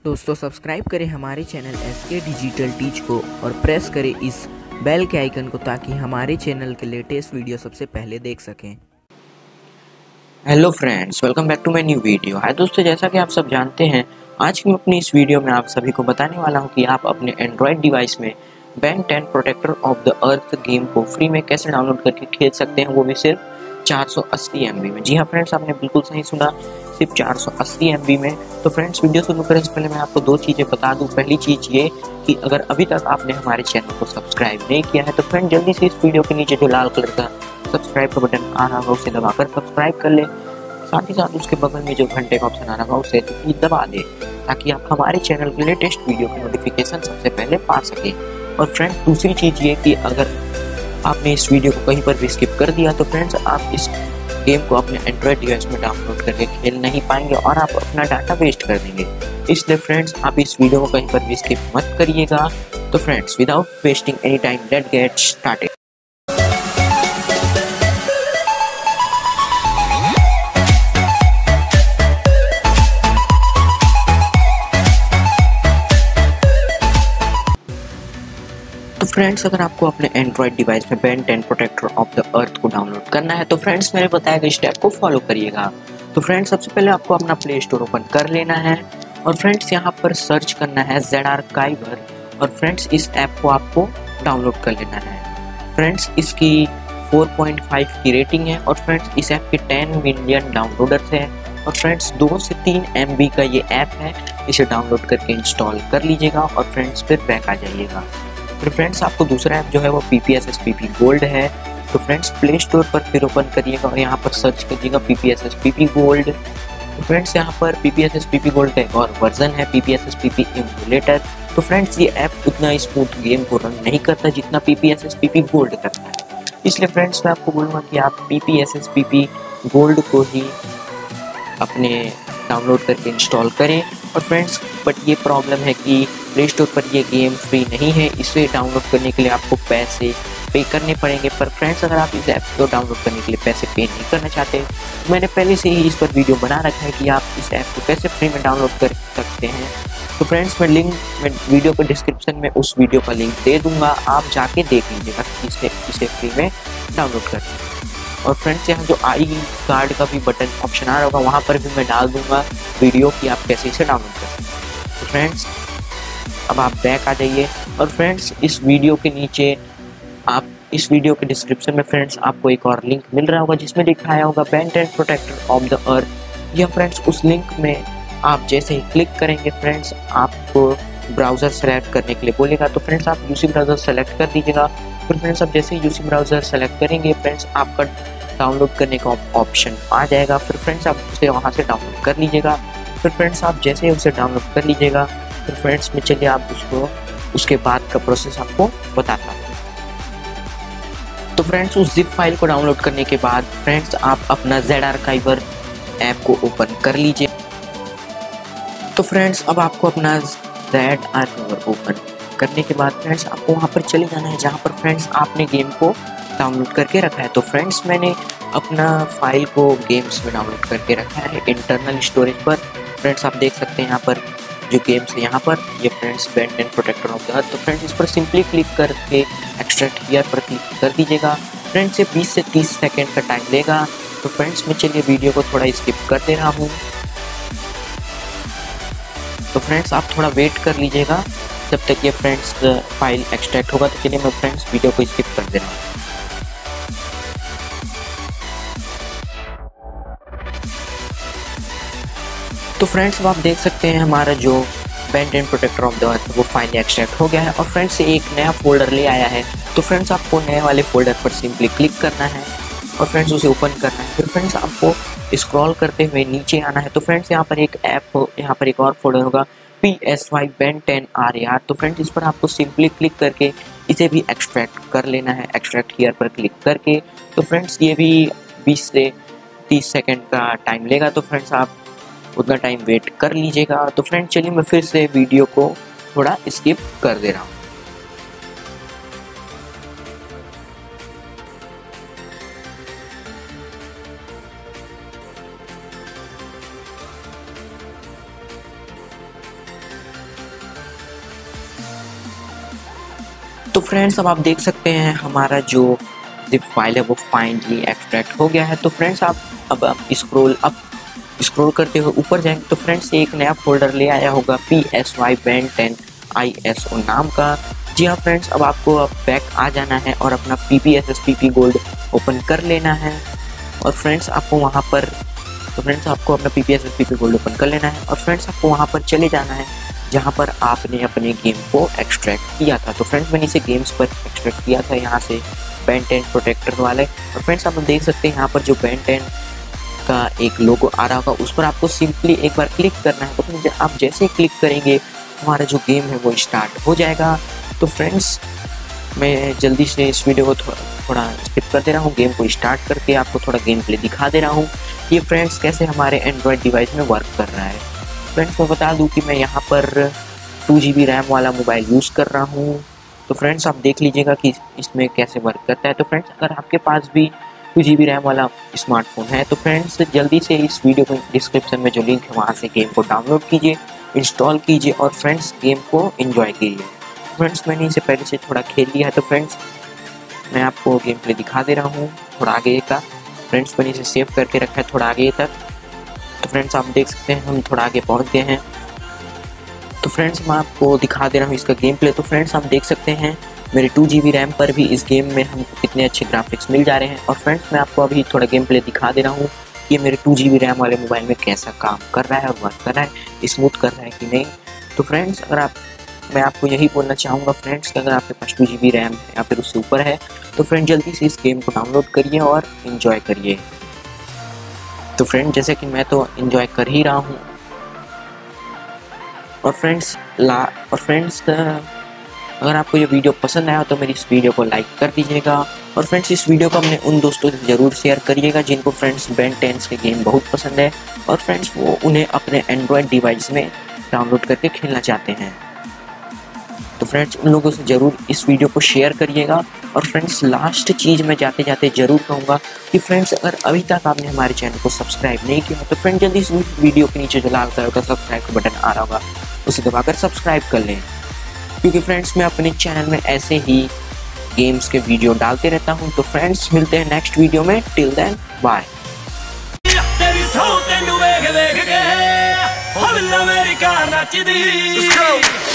दोस्तों सब्सक्राइब करें हमारे चैनल SK डिजिटल टीच को और प्रेस करें इस बेल के आइकन को ताकि हमारे चैनल के लेटेस्ट वीडियो सबसे पहले देख सकें। Hello friends, welcome back to my new video. Hi दोस्तों, जैसा कि आप सब जानते हैं, आज की मैं अपनी इस वीडियो में आप सभी को बताने वाला हूं कि आप अपने एंड्रॉयड डिवाइस में Ben 10 protector of the earth game को फ्री में कैसे डाउनलोड करके खेल सकते हैं, वो भी सिर्फ 480 MB में। जी हाँ फ्रेंड्स, आपने बिल्कुल सही सुना, सिर्फ 480 MB में। तो फ्रेंड्स, वीडियो शुरू करने से पहले मैं आपको दो चीज़ें बता दूं। पहली चीज़ ये कि अगर अभी तक आपने हमारे चैनल को सब्सक्राइब नहीं किया है तो फ्रेंड जल्दी से इस वीडियो के नीचे जो लाल कलर का सब्सक्राइब का बटन आ रहा होगा उसे दबाकर सब्सक्राइब कर ले। साथ ही साथ उसके बगल में जो घंटे का ऑप्शन आ रहा होगा उसे दबा दे ताकि आप हमारे चैनल के लेटेस्ट वीडियो की नोटिफिकेशन सबसे पहले पा सकें। और फ्रेंड दूसरी चीज़ ये कि अगर आपने इस वीडियो को कहीं पर भी स्किप कर दिया तो फ्रेंड्स आप इस गेम को अपने एंड्रॉयड डिवाइस में डाउनलोड करके खेल नहीं पाएंगे और आप अपना डाटा वेस्ट कर देंगे। इसलिए फ्रेंड्स आप इस वीडियो को कहीं पर भी स्किप मत करिएगा। तो friends, without wasting any time, let's get started. तो फ्रेंड्स, अगर आपको अपने एंड्रॉयड डिवाइस में Ben 10 protector of the earth को डाउनलोड करना है तो फ्रेंड्स मेरे बताए गए स्टेप को फॉलो करिएगा। तो फ्रेंड्स, सबसे पहले आपको अपना प्ले स्टोर ओपन कर लेना है और फ्रेंड्स यहाँ पर सर्च करना है ZArchiver और फ्रेंड्स इस ऐप को आपको डाउनलोड कर लेना है। फ्रेंड्स इसकी 4.5 की रेटिंग है और फ्रेंड्स इस ऐप के 10 मिलियन डाउनलोडर्स हैं और फ्रेंड्स 2 से 3 MB का ये ऐप है। इसे डाउनलोड करके इंस्टॉल कर लीजिएगा और फ्रेंड्स फिर बैक आ जाइएगा। फिर फ्रेंड्स आपको दूसरा ऐप जो है वो PPSSPP गोल्ड है। तो फ्रेंड्स प्ले स्टोर पर फिर ओपन करिएगा और यहाँ पर सर्च करिएगा PPSSPP गोल्ड। तो फ्रेंड्स यहाँ पर PPSSPP गोल्ड का एक और वर्जन है PPSSPP एमुलेटर। तो फ्रेंड्स ये ऐप उतना स्मूथ गेम को रन नहीं करता जितना PPSSPP गोल्ड करता है। इसलिए फ्रेंड्स मैं आपको बोलूँगा कि आप PPSSPP गोल्ड को ही अपने डाउनलोड करके इंस्टॉल करें। और फ्रेंड्स बट ये प्रॉब्लम है कि प्ले स्टोर पर ये गेम फ्री नहीं है, इसे डाउनलोड करने के लिए आपको पैसे पे करने पड़ेंगे। पर फ्रेंड्स अगर आप इस ऐप को डाउनलोड करने के लिए पैसे पे नहीं करना चाहते तो मैंने पहले से ही इस पर वीडियो बना रखा है कि आप इस ऐप को कैसे फ्री में डाउनलोड कर सकते हैं। तो फ्रेंड्स मैं वीडियो के डिस्क्रिप्शन में उस वीडियो का लिंक दे दूँगा, आप जाके देख लीजिएगा कि इसे फ्री में डाउनलोड कर। और फ्रेंड्स यहाँ जो आई कार्ड का भी बटन ऑप्शन आ रहा होगा वहाँ पर भी मैं डाल दूंगा वीडियो कि आप कैसे इसे डाउनलोड कर सकते हैं। तो फ्रेंड्स अब आप बैक आ जाइए और फ्रेंड्स इस वीडियो के नीचे आप इस वीडियो के डिस्क्रिप्शन में फ्रेंड्स आपको एक और लिंक मिल रहा होगा जिसमें दिखाया होगा Ben 10 protector of the earth. या फ्रेंड्स उस लिंक में आप जैसे ही क्लिक करेंगे फ्रेंड्स आपको ब्राउज़र सेलेक्ट करने के लिए बोलेगा। तो फ्रेंड्स आप यूसी ब्राउज़र सेलेक्ट कर दीजिएगा। फिर फ्रेंड्स आप जैसे ही यूसी ब्राउज़र सेलेक्ट करेंगे फ्रेंड्स आपका डाउनलोड करने का ऑप्शन आ जाएगा। फिर फ्रेंड्स आप उसे वहाँ से डाउनलोड कर लीजिएगा। फिर फ्रेंड्स आप जैसे ही उसे डाउनलोड कर लीजिएगा फिर फ्रेंड्स में चलिए आप उसके बाद का प्रोसेस आपको बताता हूँ। तो फ्रेंड्स उस जिप फाइल को डाउनलोड करने के बाद फ्रेंड्स आप अपना ZArchiver ऐप को ओपन कर लीजिए। तो फ्रेंड्स अब आपको अपना ZArchiver ओपन करने के बाद फ्रेंड्स आपको वहाँ पर चले जाना है जहाँ पर फ्रेंड्स आपने गेम को डाउनलोड करके रखा है। तो फ्रेंड्स मैंने अपना फाइल को गेम्स में डाउनलोड करके रखा है इंटरनल स्टोरेज पर। फ्रेंड्स आप देख सकते हैं यहाँ पर जो गेम्स है यहाँ पर ये friends Ben 10 protector of the earth. तो फ्रेंड्स इस पर सिंपली क्लिक करके एक्सट्रैक्ट हियर पर क्लिक कर दीजिएगा। फ्रेंड्स ये 20 से 30 सेकेंड का टाइम लेगा। तो फ्रेंड्स मैं चलिए वीडियो को थोड़ा स्किप कर दे रहा हूँ। तो फ्रेंड्स आप थोड़ा वेट कर लीजिएगा जब तक ये फ्रेंड्स फाइल एक्सट्रैक्ट होगा। तो चलिए मैं फ्रेंड्स वीडियो को स्किप कर दे रहा हूँ। तो फ्रेंड्स अब आप देख सकते हैं हमारा जो Ben 10 protector of the earth वो फाइनली एक्सट्रैक्ट हो गया है और फ्रेंड्स एक नया फोल्डर ले आया है। तो फ्रेंड्स आपको नए वाले फोल्डर पर सिंपली क्लिक करना है और फ्रेंड्स उसे ओपन करना है। फिर फ्रेंड्स आपको स्क्रॉल करते हुए नीचे आना है। तो फ्रेंड्स यहाँ पर एक ऐप यहाँ पर एक और फोल्डर होगा PSY बेन 10 RAR। तो फ्रेंड्स इस पर आपको सिंपली क्लिक करके इसे भी एक्सट्रैक्ट कर लेना है एक्सट्रैक्ट हियर पर क्लिक करके। तो फ्रेंड्स ये भी 20 से 30 सेकेंड का टाइम लेगा। तो फ्रेंड्स आप उतना टाइम वेट कर लीजिएगा। तो फ्रेंड्स चलिए मैं फिर से वीडियो को थोड़ा स्किप कर दे रहा हूँ। तो फ्रेंड्स अब आप देख सकते हैं हमारा जो जिप फाइल है वो फाइनली एक्सट्रैक्ट हो गया है। तो फ्रेंड्स अब स्क्रॉल करते हुए ऊपर जाएंगे तो फ्रेंड्स एक नया फोल्डर ले आया होगा PSY Ben 10 ISO नाम का। जी हाँ फ्रेंड्स, अब आपको बैक आ जाना है और अपना PPSSPP गोल्ड ओपन कर लेना है। और फ्रेंड्स आपको वहाँ पर अपना PPSSPP गोल्ड ओपन कर लेना है और फ्रेंड्स आपको वहाँ पर चले जाना है जहाँ पर आपने अपने गेम को एक्सट्रैक्ट किया था। तो फ्रेंड्स मैंने इसे गेम्स पर एक्सट्रैक्ट किया था यहाँ से Ben 10 प्रोटेक्टर वाले। और फ्रेंड्स आप देख सकते हैं यहाँ पर जो Ben 10 का एक लोगो आ रहा होगा उस पर आपको सिंपली एक बार क्लिक करना है। तो आप जैसे ही क्लिक करेंगे हमारा जो गेम है वो स्टार्ट हो जाएगा। तो फ्रेंड्स मैं जल्दी से इस वीडियो को थोड़ा स्किप कर दे रहा हूँ, गेम को स्टार्ट करके आपको थोड़ा गेम प्ले दिखा दे रहा हूँ ये फ्रेंड्स कैसे हमारे एंड्रॉयड डिवाइस में वर्क कर रहा है। फ्रेंड्स मैं बता दूँ कि मैं यहाँ पर 2GB रैम वाला मोबाइल यूज़ कर रहा हूँ। तो फ्रेंड्स आप देख लीजिएगा कि इसमें कैसे वर्क करता है। तो फ्रेंड्स अगर आपके पास भी 2GB रैम वाला स्मार्टफोन है तो फ्रेंड्स जल्दी से इस वीडियो को डिस्क्रिप्शन में जो लिंक है वहाँ से गेम को डाउनलोड कीजिए, इंस्टॉल कीजिए और फ्रेंड्स गेम को एंजॉय कीजिए। फ्रेंड्स मैंने इसे पहले से थोड़ा खेल लिया है तो फ्रेंड्स मैं आपको गेम प्ले दिखा दे रहा हूँ थोड़ा आगे का। फ्रेंड्स मैंने इसे सेव करके रखा है थोड़ा आगे तक। तो फ्रेंड्स आप देख सकते हैं हम थोड़ा आगे पहुँच गए हैं। तो फ्रेंड्स मैं आपको दिखा दे रहा हूँ इसका गेम प्ले। तो फ्रेंड्स आप देख सकते हैं मेरे 2GB रैम पर भी इस गेम में हमको कितने अच्छे ग्राफिक्स मिल जा रहे हैं। और फ्रेंड्स मैं आपको अभी थोड़ा गेम प्ले दिखा दे रहा हूँ कि मेरे 2GB रैम वाले मोबाइल में कैसा काम कर रहा है और वर्क कर रहा है, स्मूथ कर रहा है कि नहीं। तो फ्रेंड्स मैं आपको यही बोलना चाहूँगा फ्रेंड्स कि अगर आपके पास 2GB रैम या फिर उससे ऊपर है तो फ्रेंड जल्दी से इस गेम को डाउनलोड करिए और इन्जॉय करिए। तो फ्रेंड जैसे कि मैं तो इन्जॉय कर ही रहा हूँ। और फ्रेंड्स अगर आपको ये वीडियो पसंद आया तो मेरी इस वीडियो को लाइक कर दीजिएगा। और फ्रेंड्स इस वीडियो को अपने उन दोस्तों से ज़रूर शेयर करिएगा जिनको फ्रेंड्स Ben 10 के गेम बहुत पसंद है और फ्रेंड्स वो उन्हें अपने एंड्रॉयड डिवाइस में डाउनलोड करके खेलना चाहते हैं। तो फ्रेंड्स उन लोगों से ज़रूर इस वीडियो को शेयर करिएगा। और फ्रेंड्स लास्ट चीज़ मैं जाते जाते ज़रूर कहूँगा कि फ्रेंड्स अगर अभी तक आपने हमारे चैनल को सब्सक्राइब नहीं किया तो फ्रेंड जल्दी इस वीडियो के नीचे जो लाल कलर का सब्सक्राइब का बटन आ रहा होगा उसे दबाकर सब्सक्राइब कर लें, क्योंकि फ्रेंड्स मैं अपने चैनल में ऐसे ही गेम्स के वीडियो डालते रहता हूँ। तो फ्रेंड्स मिलते हैं नेक्स्ट वीडियो में, till then bye. Let's go!